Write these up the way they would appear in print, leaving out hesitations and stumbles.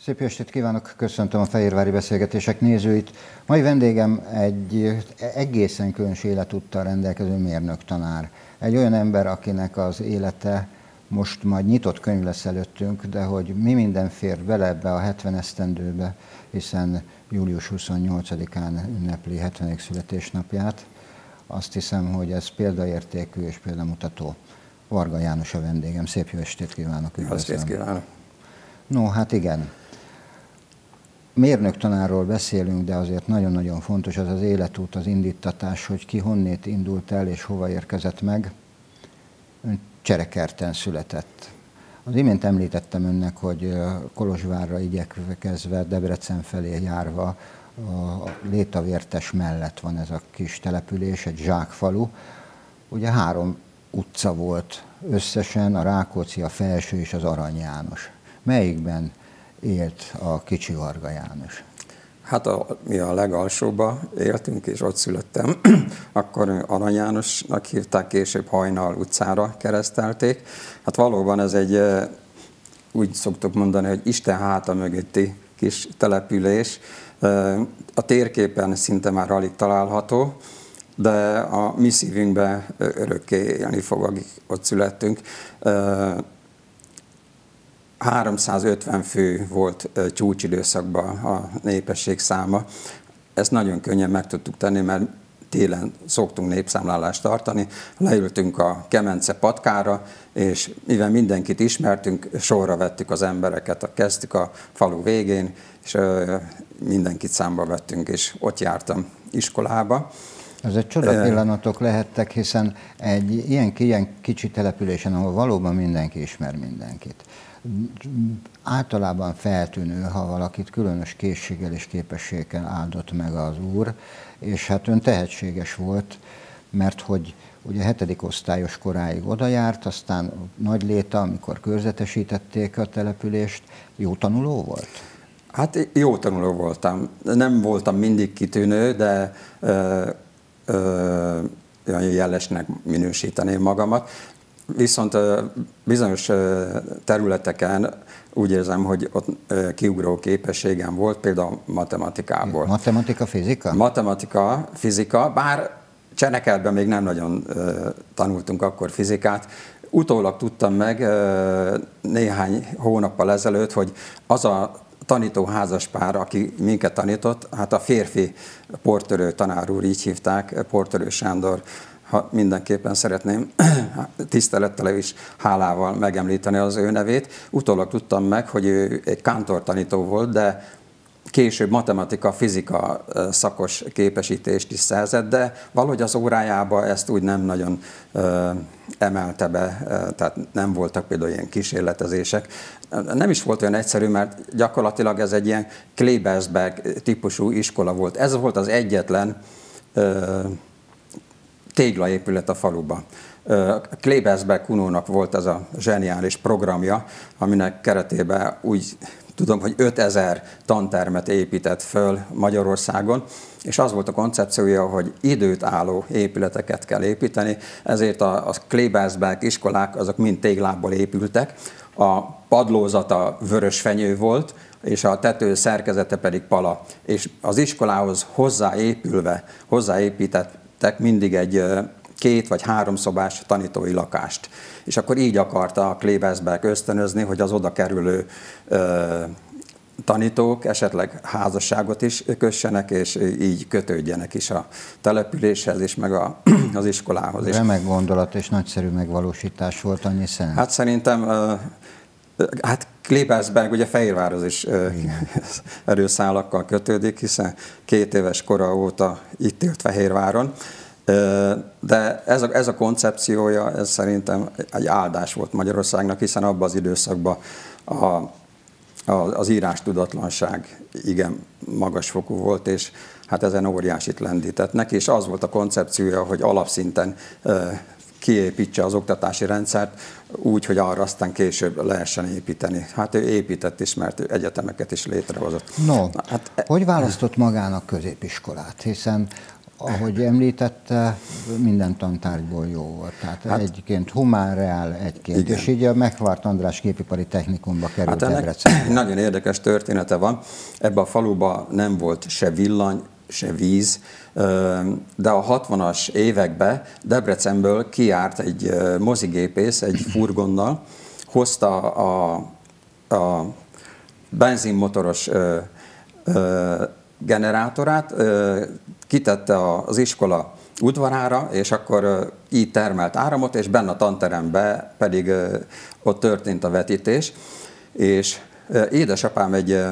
Szép estét kívánok, köszöntöm a Fehérvári Beszélgetések nézőit. Mai vendégem egy egészen különös életúttal rendelkező mérnöktanár. Egy olyan ember, akinek az élete most majd nyitott könyv lesz előttünk, de hogy mi minden fér bele ebbe a 70 esztendőbe, hiszen július 28-án ünnepli 70. születésnapját. Azt hiszem, hogy ez példaértékű és példamutató. Varga János a vendégem. Szép jó estét kívánok. Jó estét kívánok. No, hát igen. Mérnöktanárról beszélünk, de azért nagyon-nagyon fontos az az életút, az indítatás, hogy ki honnét indult el és hova érkezett meg. Ön Cserekerten született. Az imént említettem önnek, hogy Kolozsvárra igyekezve, Debrecen felé járva, a Létavértes mellett van ez a kis település, egy zsákfalu. Ugye 3 utca volt összesen, a Rákóczi, a Felső és az Arany János. Melyikben élt a kicsi Varga János? Hát mi a legalsóba éltünk, és ott születtem. Akkor Arany Jánosnak hívták, később Hajnal utcára keresztelték. Hát valóban ez egy, úgy szoktuk mondani, hogy Isten háta mögötti kis település. A térképen szinte már alig található, de a mi szívünkben örökké élni fog, akik ott születtünk. 350 fő volt csúcsidőszakban a népesség száma. Ezt nagyon könnyen meg tudtuk tenni, mert télen szoktunk népszámlálást tartani. Leültünk a Kemence patkára, és mivel mindenkit ismertünk, sorra vettük az embereket. Kezdtük a falu végén, és mindenkit számba vettünk, és ott jártam iskolába. Ez egy csoda pillanatok lehettek, hiszen egy ilyen kicsi településen, ahol valóban mindenki ismer mindenkit. Általában feltűnő, ha valakit különös készséggel és képességgel áldott meg az Úr, és hát ön tehetséges volt, mert hogy ugye 7. osztályos koráig oda járt, aztán Nagyléta, amikor körzetesítették a települést, jó tanuló volt? Hát jó tanuló voltam. Nem voltam mindig kitűnő, de olyan jelesnek minősíteném magamat. Viszont bizonyos területeken úgy érzem, hogy ott kiugró képességem volt, például matematikából. Matematika, fizika? Matematika, fizika, bár Cserekertben még nem nagyon tanultunk akkor fizikát. Utólag tudtam meg néhány hónappal ezelőtt, hogy az a tanító házaspár, aki minket tanított, hát a férfi Portörő tanár úr, így hívták, Portörő Sándor, ha mindenképpen szeretném tisztelettel és hálával megemlíteni az ő nevét. Utólag tudtam meg, hogy ő egy kántortanító volt, de később matematika, fizika szakos képesítést is szerzett, de valahogy az órájába ezt úgy nem nagyon emelte be, tehát nem voltak például ilyen kísérletezések. Nem is volt olyan egyszerű, mert gyakorlatilag ez egy ilyen Klebersberg típusú iskola volt. Ez volt az egyetlen téglaépület a faluban. Klebersberg Kunónak volt ez a zseniális programja, aminek keretében úgy tudom, hogy 5000 tantermet épített föl Magyarországon, és az volt a koncepciója, hogy időt álló épületeket kell építeni, ezért a Klebersberg iskolák azok mind téglából épültek, a padlózata vörös fenyő volt, és a tető szerkezete pedig pala. És az iskolához hozzáépítettek mindig egy 2 vagy 3 szobás tanítói lakást. És akkor így akarta a Klebersberg ösztönözni, hogy az oda kerülő tanítók esetleg házasságot is kössenek, és így kötődjenek is a településhez, és meg az iskolához. Remek gondolat és nagyszerű megvalósítás volt, annyi szent. Hát szerintem, hát Klebersberg ugye Fehérvárhoz is erőszálakkal kötődik, hiszen 2 éves kora óta itt élt Fehérváron. De ez a koncepciója, ez szerintem egy áldás volt Magyarországnak, hiszen abban az időszakban az írástudatlanság igen magasfokú volt, és hát ezen óriásit lendített neki, és az volt a koncepciója, hogy alapszinten kiépítse az oktatási rendszert úgy, hogy arra aztán később lehessen építeni. Hát ő épített is, mert ő egyetemeket is létrehozott. No, hogy választott magának középiskolát? Hiszen ahogy említette, minden tantárgyból jó volt. Tehát hát, egyként humán, reál, egyként. Igen. És így a Megvárt András Gépipari Technikumba került Debrecenbe. Nagyon érdekes története van. Ebben a faluban nem volt se villany, se víz, de a 60-as években Debrecenből kijárt egy mozigépész egy furgonnal, hozta a benzinmotoros generátorát, kitette az iskola udvarára, és akkor így termelt áramot, és benne a tanteremben pedig ott történt a vetítés, és édesapám egy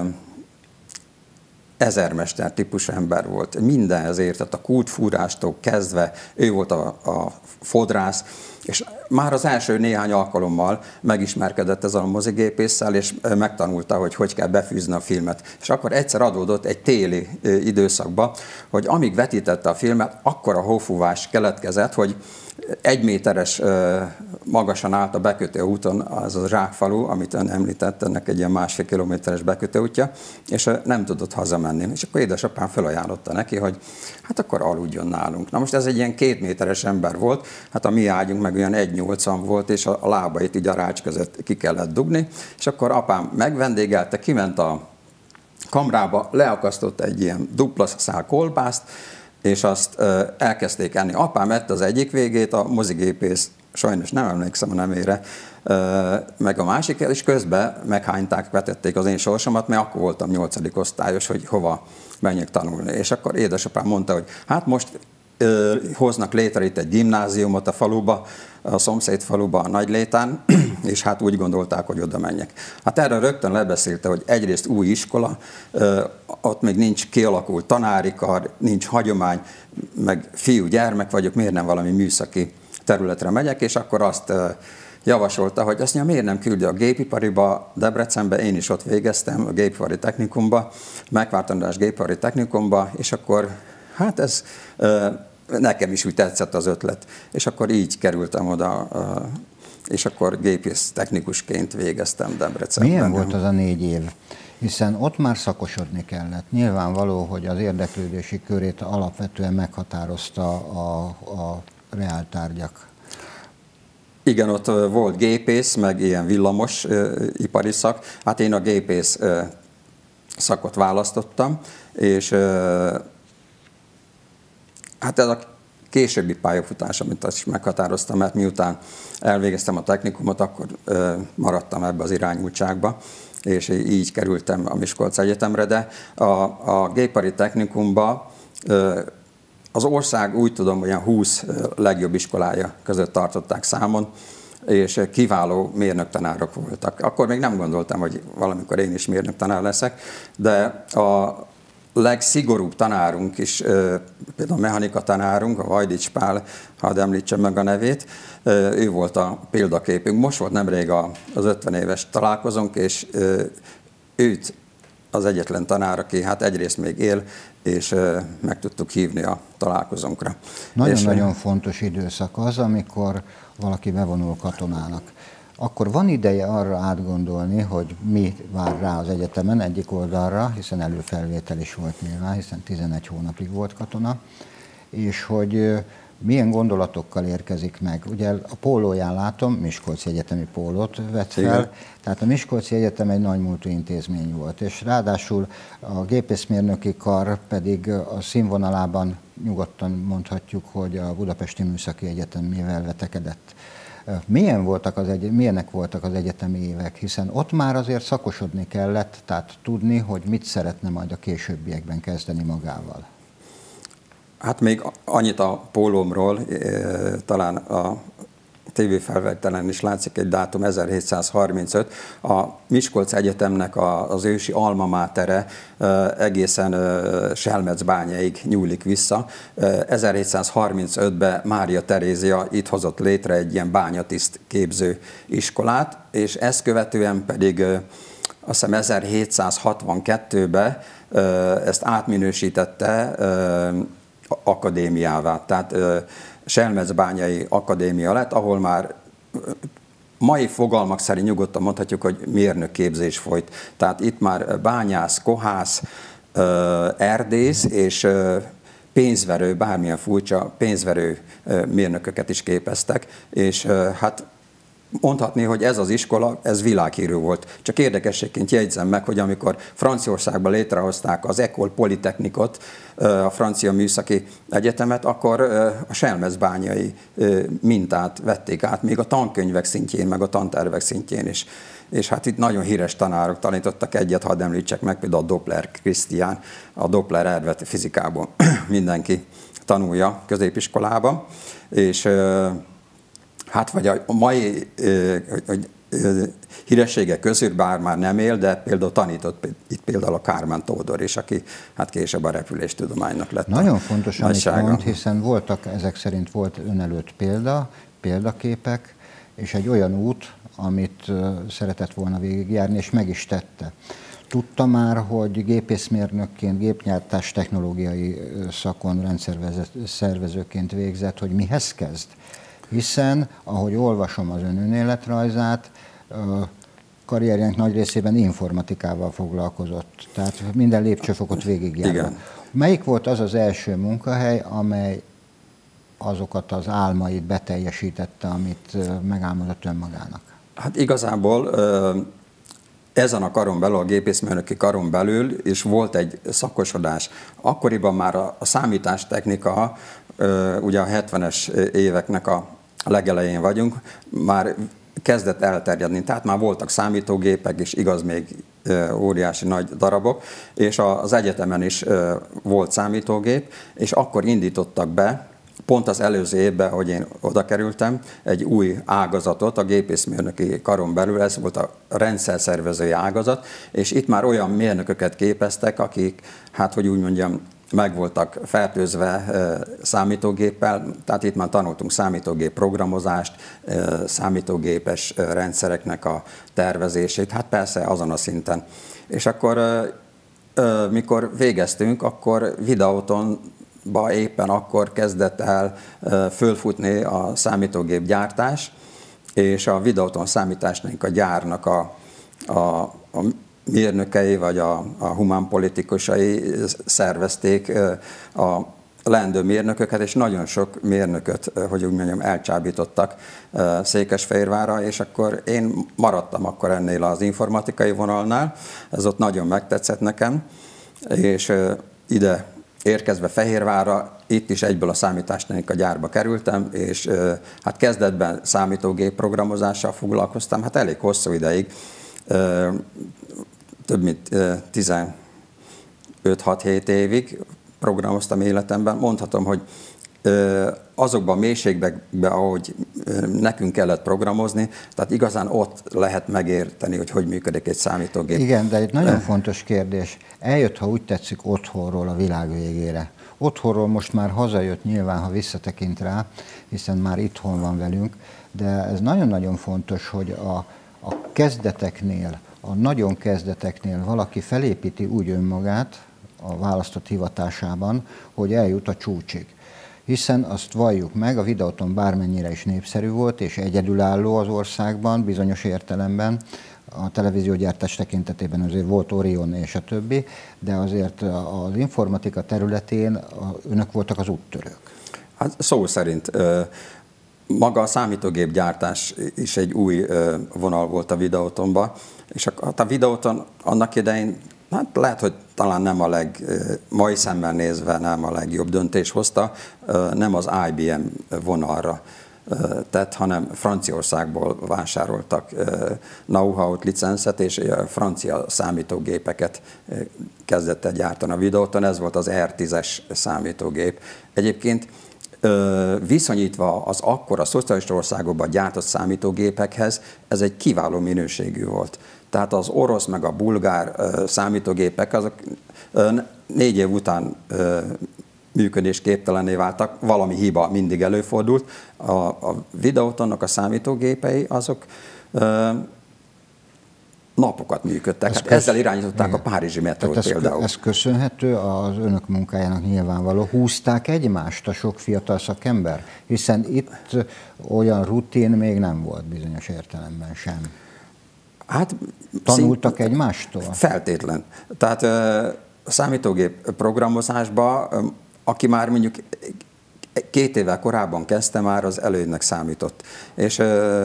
ezermester típusú ember volt. Mindenhez értett, a kútfúrástól kezdve, ő volt a fodrász, és már az első néhány alkalommal megismerkedett ezzel a mozigépésszel, és megtanulta, hogy kell befűzni a filmet. És akkor egyszer adódott egy téli időszakba, hogy amíg vetítette a filmet, akkor a hófúvás keletkezett, hogy 1 méteres magasan állt a bekötőúton, az a Zsákfalu, amit ön említett, ennek egy ilyen 1,5 kilométeres bekötőútja, és nem tudott hazamenni. És akkor édesapám felajánlotta neki, hogy hát akkor aludjon nálunk. Na most ez egy ilyen 2 méteres ember volt, hát a mi ágyunk meg olyan 1,80 volt, és a lábait így a rács között ki kellett dugni, és akkor apám megvendégelte, kiment a kamrába, leakasztott egy ilyen dupla szál kolbászt, és azt elkezdték enni. Apám ette az egyik végét, a mozigépész, sajnos nem emlékszem a nemére, meg a másik, és közben meghányták, vetették az én sorsomat, mert akkor voltam 8. osztályos, hogy hova menjek tanulni. És akkor édesapám mondta, hogy hát most hoznak létre itt egy gimnáziumot a faluba, a szomszéd faluba, a Nagylétán, és hát úgy gondolták, hogy oda menjek. Hát erre rögtön lebeszélte, hogy egyrészt új iskola, ott még nincs kialakult tanári kar, nincs hagyomány, meg fiú-gyermek vagyok, miért nem valami műszaki területre megyek, és akkor azt javasolta, hogy azt mondja, miért nem küldi a gépipariba, Debrecenbe, én is ott végeztem, a gépipari technikumba, Megvárt András Gépipari Technikumba, és akkor hát ez nekem is úgy tetszett az ötlet. És akkor így kerültem oda, és akkor gépész technikusként végeztem Debrecenben. Milyen volt az a 4 év? Hiszen ott már szakosodni kellett. Nyilvánvaló, hogy az érdeklődési körét alapvetően meghatározta a reáltárgyak. Igen, ott volt gépész, meg ilyen villamos ipari szak. Hát én a gépész szakot választottam, és hát ez a későbbi pályafutás, amit azt is meghatároztam, mert miután elvégeztem a technikumot, akkor maradtam ebbe az irányultságba, és így kerültem a Miskolc Egyetemre, de a gépipari technikumba az ország úgy tudom, hogy 20 legjobb iskolája között tartották számon, és kiváló mérnöktanárok voltak. Akkor még nem gondoltam, hogy valamikor én is mérnöktanár leszek, de a legszigorúbb tanárunk is, például a mechanika tanárunk, a Vajdics Pál, hadd említsem meg a nevét, ő volt a példaképünk. Most volt nemrég az 50 éves találkozónk, és őt az egyetlen tanár, aki hát egyrészt még él, és meg tudtuk hívni a találkozónkra. Nagyon-nagyon fontos időszak az, amikor valaki bevonul katonának. Akkor van ideje arra átgondolni, hogy mi vár rá az egyetemen egyik oldalra, hiszen előfelvétel is volt nyilván, hiszen 11 hónapig volt katona, és hogy milyen gondolatokkal érkezik meg. Ugye a pólóján látom, Miskolci Egyetemi pólót vett fel, igen. Tehát a Miskolci Egyetem egy nagy múltú intézmény volt, és ráadásul a gépészmérnöki kar pedig a színvonalában nyugodtan mondhatjuk, hogy a Budapesti Műszaki Egyetemével vetekedett. Milyenek voltak az egyetemi évek, hiszen ott már azért szakosodni kellett, tehát tudni, hogy mit szeretne majd a későbbiekben kezdeni magával. Hát még annyit a pólómról, talán a tévéfelvételen is látszik egy dátum, 1735. A Miskolc Egyetemnek az ősi alma mátere egészen Selmecbányáig nyúlik vissza. 1735-ben Mária Terézia itt hozott létre egy ilyen bányatiszt képző iskolát, és ezt követően pedig azt hiszem 1762-ben ezt átminősítette akadémiává. Tehát Selmecbányai Akadémia lett, ahol már mai fogalmak szerint nyugodtan mondhatjuk, hogy mérnökképzés folyt. Tehát itt már bányász, kohász, erdész és pénzverő, bármilyen furcsa, pénzverő mérnököket is képeztek, és hát mondhatni, hogy ez az iskola, ez világhírű volt. Csak érdekességként jegyzem meg, hogy amikor Franciaországban létrehozták az École Polytechnique-ot, a francia műszaki egyetemet, akkor a selmezbányai mintát vették át, még a tankönyvek szintjén, meg a tantervek szintjén is. És hát itt nagyon híres tanárok tanítottak egyet, hadd említsek meg, például a Doppler Krisztián, a Doppler elvét fizikából mindenki tanulja középiskolában, és hát vagy a mai hírességek közül, bár már nem él, de például tanított itt például a Kármán Tódor is, aki hát később a repüléstudománynak lett. Nagyon fontos, amit mond, hiszen ezek szerint volt ön előtt példaképek, és egy olyan út, amit szeretett volna végigjárni, és meg is tette. Tudta már, hogy gépészmérnökként, gépgyártás technológiai szakon rendszervezőként végzett, hogy mihez kezd? Hiszen, ahogy olvasom az ön önéletrajzát, karrierjének nagy részében informatikával foglalkozott, tehát minden lépcsőfokot végigjárva. Melyik volt az az első munkahely, amely azokat az álmait beteljesítette, amit megálmodott önmagának? Hát igazából ezen a karon belül, a gépészmérnöki karon belül is volt egy szakosodás. Akkoriban már a számítástechnika, ugye a 70-es éveknek a legelején vagyunk, már kezdett elterjedni, tehát már voltak számítógépek, és igaz, még óriási nagy darabok, és az egyetemen is volt számítógép, és akkor indítottak be, pont az előző évben, hogy én oda kerültem, egy új ágazatot a gépészmérnöki karon belül, ez volt a rendszerszervezői ágazat, és itt már olyan mérnököket képeztek, akik, hát hogy úgy mondjam, meg voltak fertőzve számítógéppel, tehát itt már tanultunk számítógép programozást, számítógépes rendszereknek a tervezését, hát persze azon a szinten. És akkor, mikor végeztünk, akkor Videotonba éppen akkor kezdett el fölfutni a számítógép gyártás, és a Videoton számításnak a gyárnak a mérnökei vagy a humánpolitikusai szervezték a leendő mérnököket, és nagyon sok mérnököt, hogy úgy mondjam, elcsábítottak Székesfehérvárra, és akkor én maradtam akkor ennél az informatikai vonalnál, ez ott nagyon megtetszett nekem, és ide érkezve Fehérvárra, itt is egyből a számítástechnika gyárba kerültem, és hát kezdetben számítógép programozással foglalkoztam, hát elég hosszú ideig, több mint 15-6-7 évig programoztam életemben. Mondhatom, hogy azokban a mélységben, ahogy nekünk kellett programozni, tehát igazán ott lehet megérteni, hogy működik egy számítógép. Igen, de egy nagyon fontos kérdés. Eljött, ha úgy tetszik, otthonról a világ végére. Otthonról most már hazajött nyilván, ha visszatekint rá, hiszen már itthon van velünk, de ez nagyon-nagyon fontos, hogy a kezdeteknél, a nagyon kezdeteknél valaki felépíti úgy önmagát a választott hivatásában, hogy eljut a csúcsig. Hiszen azt valljuk meg, a Videoton bármennyire is népszerű volt, és egyedülálló az országban, bizonyos értelemben, a televíziógyártás tekintetében azért volt Orion és a többi, de azért az informatika területén önök voltak az úttörők. Hát szó szerint maga a számítógépgyártás is egy új vonal volt a Videotonban, és a Videoton annak idején, hát lehet, hogy talán nem mai szemmel nézve nem a legjobb döntés hozta, nem az IBM vonalra tett, hanem Franciaországból vásároltak know-how-t, licenszet, és francia számítógépeket kezdett el gyártani a Videoton, ez volt az R10-es számítógép. Egyébként viszonyítva az akkora szocialista országokban gyártott számítógépekhez, ez egy kiváló minőségű volt. Tehát az orosz meg a bulgár számítógépek, azok 4 év után működésképtelenné váltak, valami hiba mindig előfordult. A Videotonnak a számítógépei, azok napokat működtek. Ezzel irányították a párizsi metrót például. Ez köszönhető az önök munkájának nyilvánvaló. Húzták egymást a sok fiatal szakember? Hiszen itt olyan rutin még nem volt bizonyos értelemben sem. Hát, tanultak egymástól? Feltétlen. Tehát a számítógép programozásban aki már mondjuk 2 évvel korábban kezdte, már az elődnek számított. És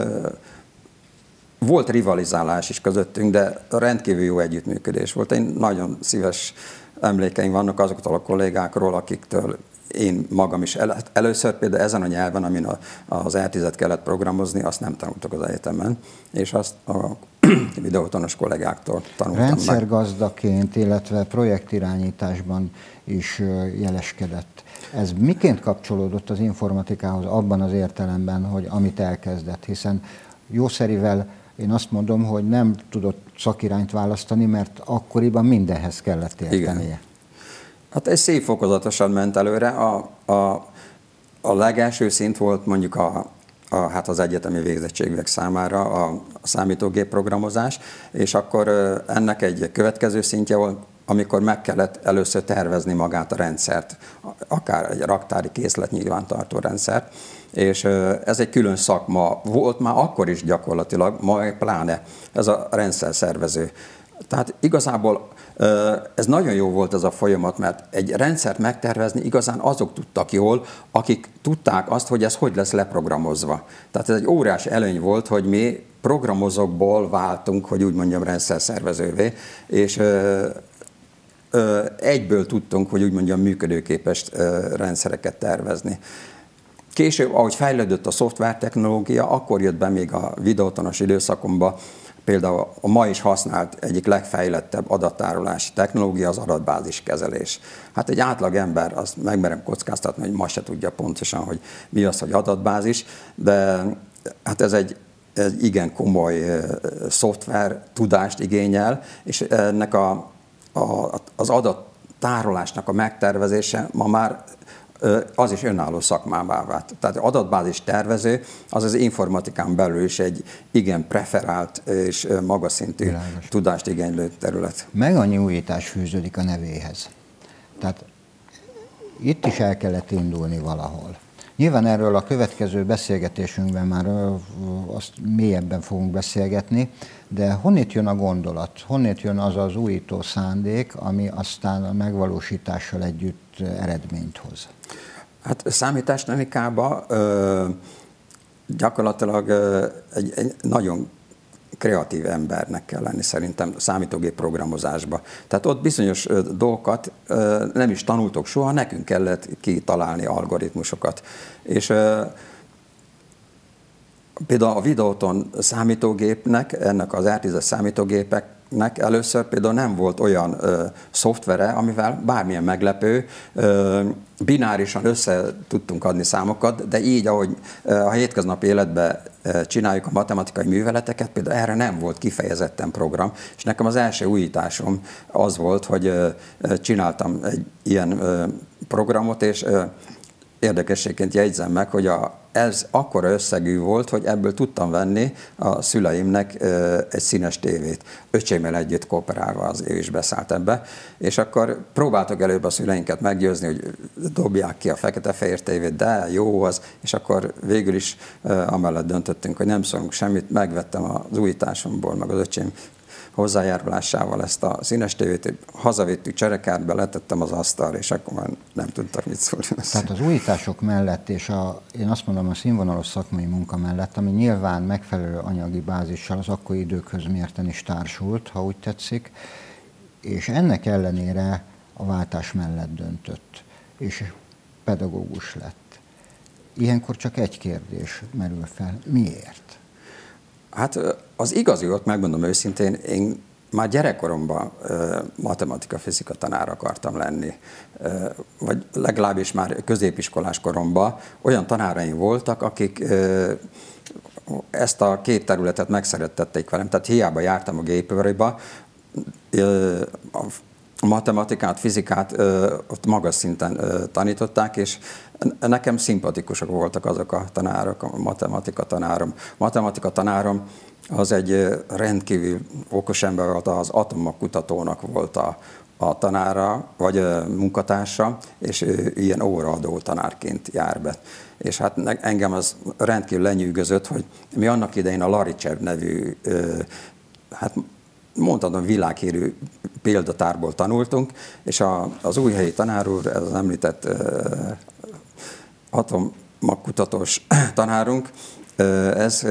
volt rivalizálás is közöttünk, de rendkívül jó együttműködés volt. Én nagyon szíves emlékeim vannak azoktól a kollégákról, akiktől én magam is először például ezen a nyelven, amin az R10-et kellett programozni, azt nem tanultak az egyetemen, és azt a videótanos kollégáktól tanultam meg. Rendszergazdaként, illetve projektirányításban is jeleskedett. Ez miként kapcsolódott az informatikához abban az értelemben, hogy amit elkezdett, hiszen jószerivel én azt mondom, hogy nem tudott szakirányt választani, mert akkoriban mindenhez kellett értenie. Igen. Hát ez szép fokozatosan ment előre. A legelső szint volt mondjuk hát az egyetemi végzettségűek számára a számítógép programozás, és akkor ennek egy következő szintje volt, amikor meg kellett először tervezni magát a rendszert, akár egy raktári készletnyilvántartó rendszert, és ez egy külön szakma volt már akkor is gyakorlatilag, majd pláne ez a rendszerszervező. Tehát igazából ez nagyon jó volt ez a folyamat, mert egy rendszert megtervezni igazán azok tudtak jól, akik tudták azt, hogy ez hogy lesz leprogramozva. Tehát ez egy óriási előny volt, hogy mi programozókból váltunk, hogy úgy mondjam, rendszerszervezővé, és egyből tudtunk, hogy úgy mondjam, működőképes rendszereket tervezni. Később, ahogy fejlődött a szoftvertechnológia, akkor jött be még a videótanos időszakomba, például a ma is használt egyik legfejlettebb adattárolási technológia az adatbáziskezelés. Hát egy átlag ember, azt megmerem kockáztatni, hogy ma se tudja pontosan, hogy mi az, hogy adatbázis, de hát ez egy igen komoly szoftver tudást igényel, és ennek az adattárolásnak a megtervezése ma már az is önálló szakmává vált. Tehát adatbázis tervező az informatikán belül is egy igen preferált és magas szintű tudást igénylő terület. Meg annyi újítás fűződik a nevéhez. Tehát itt is el kellett indulni valahol. Nyilván erről a következő beszélgetésünkben már azt mélyebben fogunk beszélgetni, de honnét jön a gondolat, honnét jön az az újító szándék, ami aztán a megvalósítással együtt eredményt hoz? Hát számítástechnikában gyakorlatilag egy nagyon kreatív embernek kell lenni szerintem számítógép programozásba. Tehát ott bizonyos dolgokat nem is tanultok soha, nekünk kellett kitalálni algoritmusokat. És például a videóton számítógépnek, ennek az R10-es számítógépeknek először például nem volt olyan szoftvere, amivel bármilyen meglepő, binárisan össze tudtunk adni számokat, de így, ahogy a hétköznapi életben csináljuk a matematikai műveleteket, például erre nem volt kifejezetten program, és nekem az első újításom az volt, hogy csináltam egy ilyen programot, és érdekességként jegyzem meg, hogy ez akkora összegű volt, hogy ebből tudtam venni a szüleimnek egy színes tévét. Öcsémmel együtt kooperálva az ő is beszállt ebbe, és akkor próbáltak előbb a szüleinket meggyőzni, hogy dobják ki a fekete-fehér tévét, de jó az, és akkor végül is amellett döntöttünk, hogy nem szólunk semmit, megvettem az újításomból, meg az öcsém hozzájárulásával ezt a színes tévét, hazavittük cserekártba, letettem az asztalra, és akkor már nem tudtak mit szólni. Tehát az újítások mellett, és én azt mondom, a színvonalos szakmai munka mellett, ami nyilván megfelelő anyagi bázissal az akkori időkhöz mérten is társult, ha úgy tetszik, és ennek ellenére a váltás mellett döntött, és pedagógus lett. Ilyenkor csak egy kérdés merül fel. Miért? Hát az igazi ott, megmondom őszintén, én már gyerekkoromban matematika-fizika tanár akartam lenni, vagy legalábbis már középiskolás koromban olyan tanáraim voltak, akik ezt a két területet megszerettették velem, tehát hiába jártam a gépipariba, a matematikát, fizikát ott magas szinten tanították, és nekem szimpatikusak voltak azok a tanárok, a matematika tanárom az egy rendkívül okos ember volt, az atommagkutatónak volt a tanára, vagy a munkatársa, és ő ilyen óraadó tanárként jár be. És hát engem az rendkívül lenyűgözött, hogy mi annak idején a Larichev nevű, hát mondhatom, világhírű példatárból tanultunk, és az újhelyi tanár úr, ez az említett atommagkutatós tanárunk, ez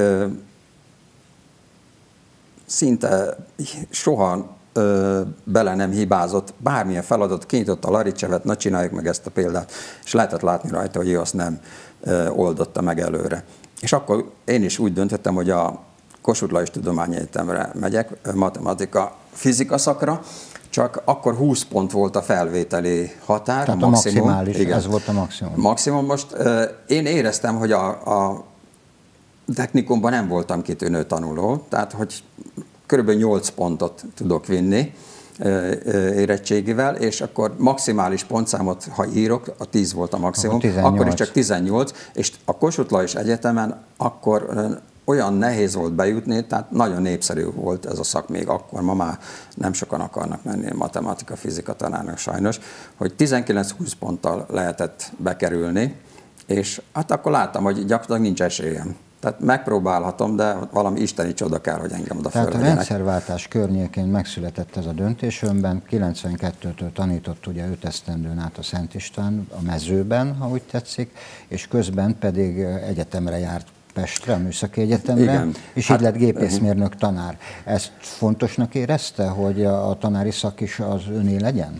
szinte soha bele nem hibázott, bármilyen feladat, kinyitotta a Laricsevet, na csináljuk meg ezt a példát, és lehetett látni rajta, hogy ő azt nem oldotta meg előre. És akkor én is úgy döntöttem, hogy a Kossuth Lajos Tudományegyetemre megyek, matematika, fizika szakra, csak akkor 20 pont volt a felvételi határ. Tehát a maximális, igen. Ez volt a maximum. Maximum. Most én éreztem, hogy a technikumban nem voltam kitűnő tanuló, tehát hogy körülbelül 8 pontot tudok vinni érettségivel, és akkor maximális pontszámot, ha írok, a 10 volt a maximum, akkor is csak 18, és a Kossuth Lajos Egyetemen akkor olyan nehéz volt bejutni, tehát nagyon népszerű volt ez a szak még akkor, ma már nem sokan akarnak menni matematika, fizika tanárnak sajnos, hogy 19-20 ponttal lehetett bekerülni, és hát akkor láttam, hogy gyakorlatilag nincs esélyem. Tehát megpróbálhatom, de valami isteni csoda kell, hogy engem oda fölvegyenek. Tehát a rendszerváltás környékén megszületett ez a döntés, önben 92-től tanított ugye 5 esztendőn át a Szent István a Mezőben, ha úgy tetszik, és közben pedig egyetemre járt Pestre, a Műszaki Egyetemre, igen. És így lett gépészmérnök tanár. Ezt fontosnak érezte, hogy a tanári szak is az öné legyen?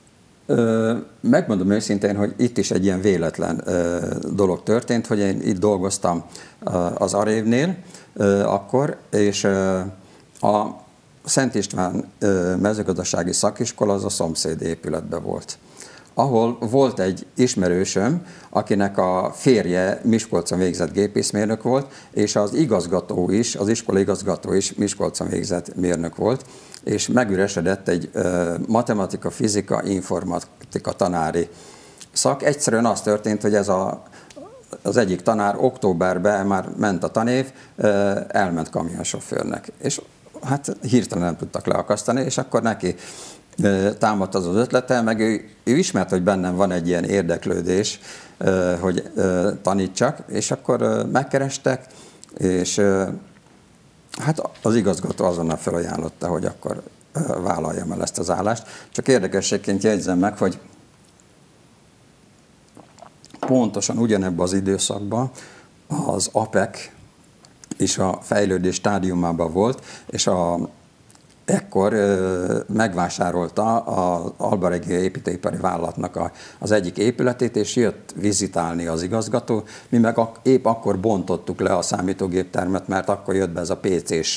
Megmondom őszintén, hogy itt is egy ilyen véletlen dolog történt, hogy én itt dolgoztam az Arévnél akkor, és a Szent István mezőgazdasági szakiskola az a szomszéd épületben volt, ahol volt egy ismerősöm, akinek a férje Miskolcon végzett gépészmérnök volt, és az igazgató is, az iskola igazgató is Miskolcon végzett mérnök volt, és megüresedett egy matematika, fizika, informatika tanári szak. Egyszerűen az történt, hogy ez az egyik tanár októberben már ment a tanév, elment kamionsofőrnek, és hát hirtelen nem tudtak leakasztani, és akkor neki támadt az ötlete, meg ő ismert, hogy bennem van egy ilyen érdeklődés, hogy tanítsak, és akkor megkerestek, és hát az igazgató azonnal felajánlotta, hogy akkor vállaljam el ezt az állást. Csak érdekességként jegyzem meg, hogy pontosan ugyanebben az időszakban az APEC is a fejlődés stádiumában volt, és ekkor megvásárolta az Alba Regia építőipari vállalatnak az egyik épületét, és jött vizitálni az igazgató. Mi meg épp akkor bontottuk le a számítógéptermet, mert akkor jött be ez a PC-s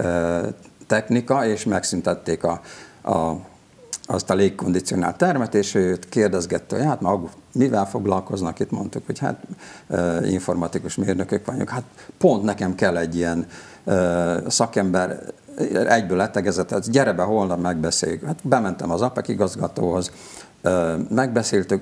technika, és megszüntették azt a légkondicionált termet, és őt kérdezgette, hogy hát mivel foglalkoznak, itt mondtuk, hogy hát informatikus mérnökök vagyunk, hát pont nekem kell egy ilyen szakember, egyből letegezett, hát gyere be, holnap megbeszéljük. Hát bementem az APEC igazgatóhoz, megbeszéltük,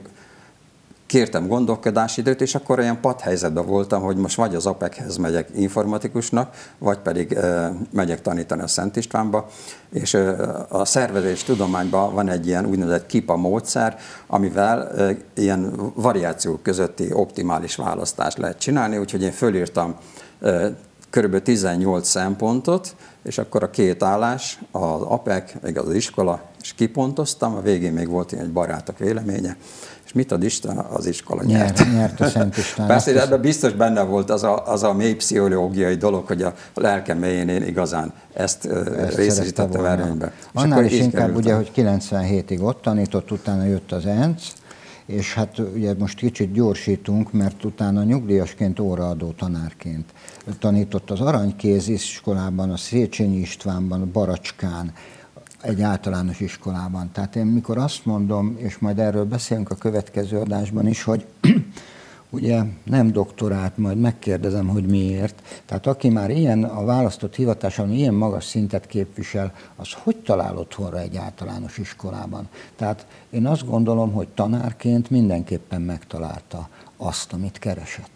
kértem gondolkodási időt, és akkor olyan padhelyzetben voltam, hogy most vagy az APEC-hez megyek informatikusnak, vagy pedig megyek tanítani a Szent Istvánba, és a szervezés tudományban van egy ilyen úgynevezett KIPA módszer, amivel ilyen variációk közötti optimális választást lehet csinálni, úgyhogy én fölírtam körülbelül 18 szempontot, és akkor a 2 állás, az APEC, meg az iskola, és kipontoztam, a végén még volt egy barátok véleménye, és mit ad Isten, az iskola nyert. Nyert a Szent István. Persze, ebben biztos benne volt az a mély pszichológiai dolog, hogy a lelkem mélyén én igazán ezt részesítettem előnybe. Annál is inkább ugye, hogy 97-ig ott tanított, utána jött az ENC, és hát ugye most kicsit gyorsítunk, mert utána nyugdíjasként óraadó tanárként tanított az Aranykéz iskolában, a Széchenyi Istvánban, a Baracskán, egy általános iskolában. Tehát én mikor azt mondom, és majd erről beszélünk a következő adásban is, hogy ugye nem doktorált, majd megkérdezem, hogy miért. Tehát aki már ilyen a választott hivatáson ilyen magas szintet képvisel, az hogy talál otthonra egy általános iskolában? Tehát én azt gondolom, hogy tanárként mindenképpen megtalálta azt, amit keresett.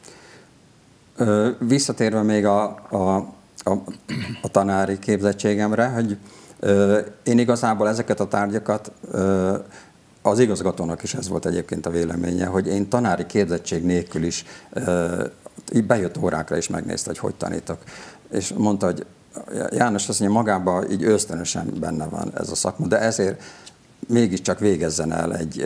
Visszatérve még a tanári képzettségemre, hogy én igazából ezeket a tárgyakat, az igazgatónak is ez volt egyébként a véleménye, hogy én tanári képzettség nélkül is bejött órákra és megnézte, hogy tanítok. És mondta, hogy János azt mondja, magában így ösztönösen benne van ez a szakma, de ezért mégiscsak végezzen el egy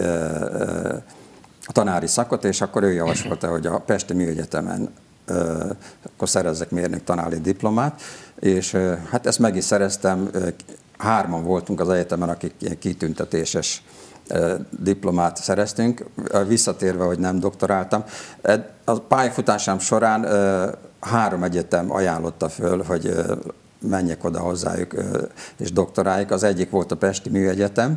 tanári szakot, és akkor ő javasolta, hogy a Pesti Műegyetemen akkor szerezzek mérnök tanári diplomát, és hát ezt meg is szereztem, 3-an voltunk az egyetemen, akik ilyen kitüntetéses diplomát szereztünk, visszatérve, hogy nem doktoráltam. A pályafutásom során 3 egyetem ajánlotta föl, hogy menjek oda hozzájuk és doktoráljuk. Az egyik volt a Pesti Műegyetem,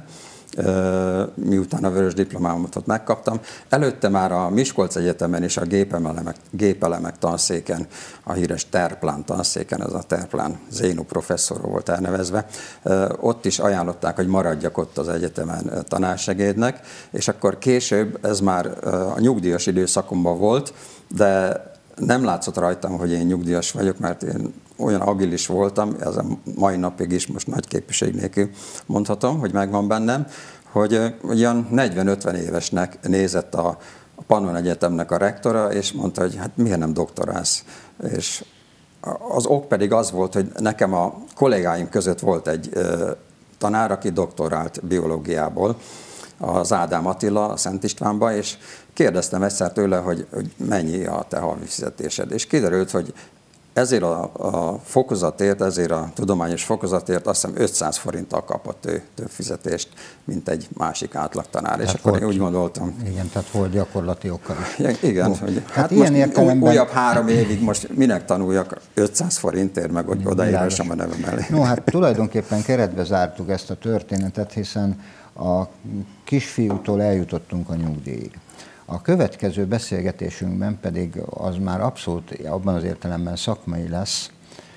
miután a vörös diplomámat ott megkaptam. Előtte már a Miskolc Egyetemen és a gépelemek tanszéken, a híres Terplán tanszéken, ez a Terplán Zénu professzor volt elnevezve, ott is ajánlották, hogy maradjak ott az egyetemen tanársegédnek, és akkor később, ez már a nyugdíjas időszakomban volt, de nem látszott rajtam, hogy én nyugdíjas vagyok, mert én olyan agilis voltam, ez a mai napig is most nagy képviség nélkül mondhatom, hogy megvan bennem, hogy olyan 40-50 évesnek nézett a Pannon Egyetemnek a rektora, és mondta, hogy hát miért nem doktorálsz. És az ok pedig az volt, hogy nekem a kollégáim között volt egy tanár, aki doktorált biológiából, az Ádám Attila, a Szent Istvánba, és kérdeztem egyszer tőle, hogy mennyi a te havi fizetésed. És kiderült, hogy ezért a fokozatért, ezért a tudományos fokozatért azt hiszem 500 forinttal kapott ő több fizetést, mint egy másik átlagtanár. És akkor én úgy gondoltam. Igen, tehát volt gyakorlati oka is. Igen, hogy hát most értelemben... újabb 3 évig most minek tanuljak 500 forintért, meg hogy odaírássam a nevem elé. No, hát tulajdonképpen keretbe zártuk ezt a történetet, hiszen a kisfiútól eljutottunk a nyugdíjig. A következő beszélgetésünkben pedig az már abszolút abban az értelemben szakmai lesz,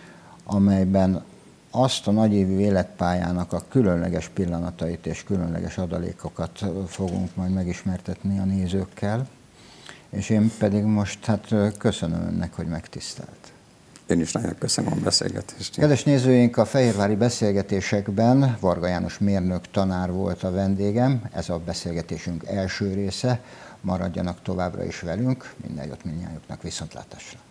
amelyben azt a nagyévű életpályának a különleges pillanatait és különleges adalékokat fogunk majd megismertetni a nézőkkel, és én pedig most hát köszönöm önnek, hogy megtisztelt. Én is nagyon köszönöm a beszélgetést. Kedves nézőink, a fehérvári beszélgetésekben Varga János mérnök tanár volt a vendégem, ez a beszélgetésünk első része. Maradjanak továbbra is velünk, minden jót mindnyájuknak, viszontlátásra!